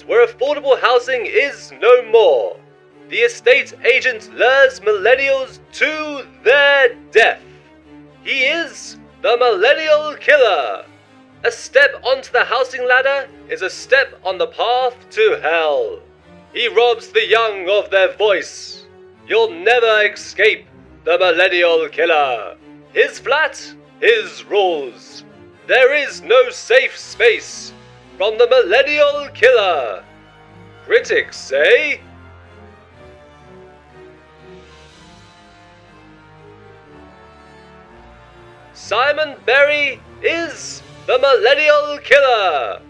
where affordable housing is no more. The estate agent lures millennials to their death. He is the Millennial Killer. A step onto the housing ladder is a step on the path to hell. He robs the young of their voice. You'll never escape the Millennial Killer. His flat, his rules. There is no safe space from the Millennial Killer. Critics say... Simon Berry is the Millennial Killer.